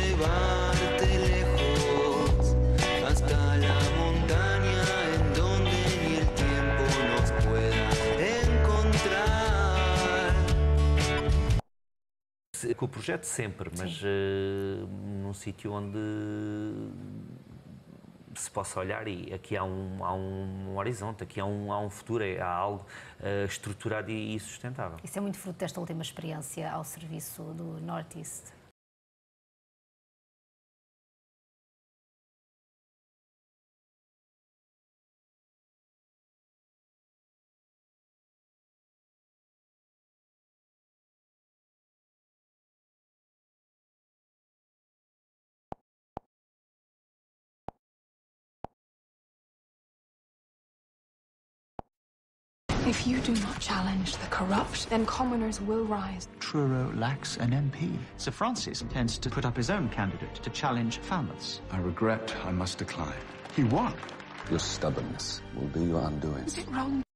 llevarte lejos hasta la montaña en donde ni el tiempo nos pueda encontrar. Com o projeto sempre, mas num sítio onde se possa olhar e aqui há um horizonte, aqui há um futuro, há algo estruturado e sustentável. Isso é muito fruto desta última experiência ao serviço do Northeast. If you do not challenge the corrupt, then commoners will rise. Truro lacks an MP. Sir Francis intends to put up his own candidate to challenge Falmouth's. I regret I must decline. He won. Your stubbornness will be your undoing. Is it wrong